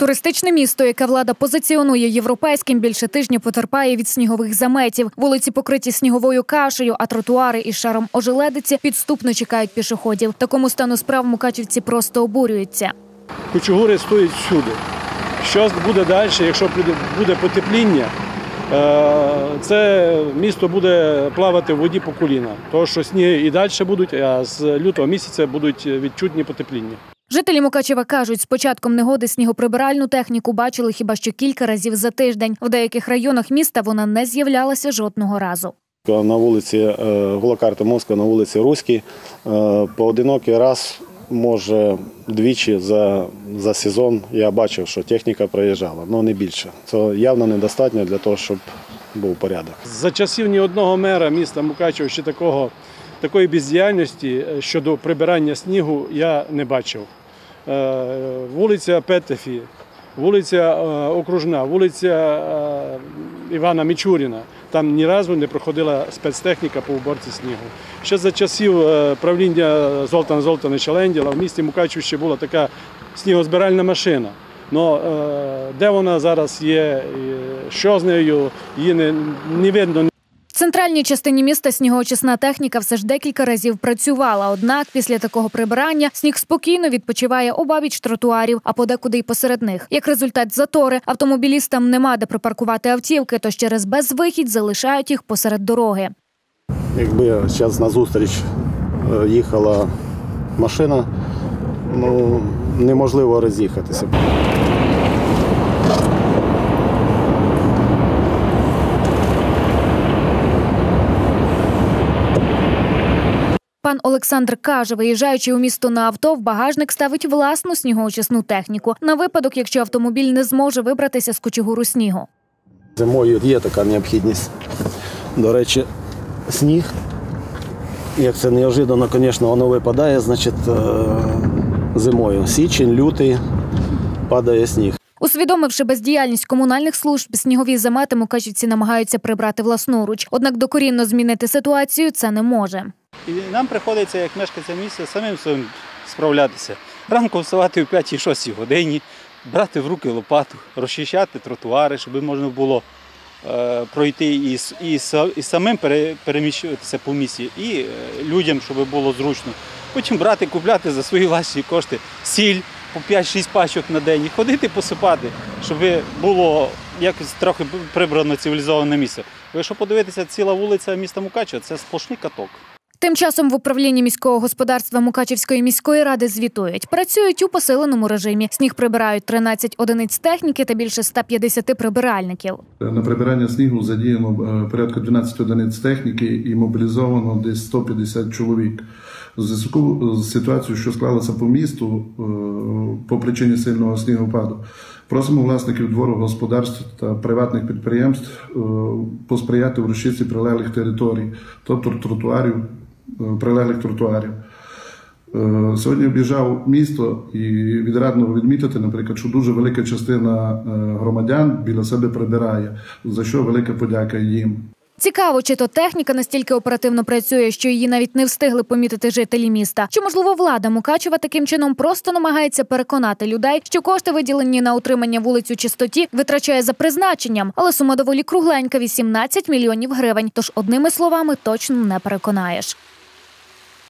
Туристичне місто, яке влада позиціонує європейським, більше тижня потерпає від снігових заметів. Вулиці покриті сніговою кашею, а тротуари із шаром ожеледиці підступно чекають пішоходів. Такому стану справ мукачівці просто обурюються. Кучугури стоять всюди. Що буде далі, якщо буде потепління, це місто буде плавати в воді по коліна. Тому що сніги і далі будуть, а з лютого місяця будуть відчутні потепління. Жителі Мукачева кажуть, з початком негоди снігоприбиральну техніку бачили хіба що кілька разів за тиждень. В деяких районах міста вона не з'являлася жодного разу. На вулиці Голокарта Москва, на вулиці Руській поодинокий раз, може двічі за сезон я бачив, що техніка проїжджала, але не більше. Це явно недостатньо для того, щоб був порядок. За часів ні одного мера міста Мукачева ще такої бездіяльності щодо прибирання снігу я не бачив. Вулиця Петефі, вулиця Окружна, вулиця Івана Мічуріна. Там ні разу не проходила спецтехніка по уборці снігу. Ще за часів правління Золтана Золтановича Ленділа в місті Мукачеві ще була така снігозбиральна машина. Но де вона зараз є, що з нею, її не видно. В центральній частині міста снігоочисна техніка все ж декілька разів працювала. Однак після такого прибирання сніг спокійно відпочиває обабіч тротуарів, а подекуди й посеред них. Як результат – затори. Автомобілістам нема де припаркувати автівки, тож через безвихідь залишають їх посеред дороги. Якби зараз назустріч їхала машина, неможливо роз'їхатися. Пан Олександр каже, виїжджаючи у місто на авто, в багажник ставить власну снігоочисну техніку на випадок, якщо автомобіль не зможе вибратися з кучугуру снігу. Зимою є така необхідність. До речі, сніг, як це неожиданно, звісно, воно випадає, значить зимою. Січень, лютий, падає сніг. Усвідомивши бездіяльність комунальних служб, снігові замети мукачівці намагаються прибрати власноруч. Однак докорінно змінити ситуацію це не може. І нам приходиться, як мешканцям міста, самим своїм справлятися. Ранком вставати о 5-6 годині, брати в руки лопату, розчищати тротуари, щоб можна було пройти і самим переміщуватися по місті, і людям, щоб було зручно. Потім брати, купляти за свої власні кошти сіль по 5-6 пачок на день і ходити посипати, щоб було якось трохи прибрано цивілізоване місце. Бо якщо подивитися, ціла вулиця міста Мукачева – це сплошний каток. Тим часом в управлінні міського господарства Мукачівської міської ради звітують. Працюють у посиленому режимі. Сніг прибирають 13 одиниць техніки та більше 150 прибиральників. На прибирання снігу задіяно порядка 12 одиниць техніки і мобілізовано десь 150 чоловік. У зв'язку з ситуацією, що склалася по місту по причині сильного снігопаду, просимо власників дворогосподарств та приватних підприємств посприяти в розчистці прилеглих територій, тобто прилеглих тротуарів. Сьогодні об'їжджав місто і відрадно відмітити, наприклад, що дуже велика частина громадян біля себе прибирає, за що велика подяка їм. Цікаво, чи то техніка настільки оперативно працює, що її навіть не встигли помітити жителі міста. Чи, можливо, влада Мукачева таким чином просто намагається переконати людей, що кошти, виділені на утримання вулиць у чистоті, витрачає за призначенням, але сума доволі кругленька – 18 мільйонів гривень. Тож, одними словами, точно не переконаєш.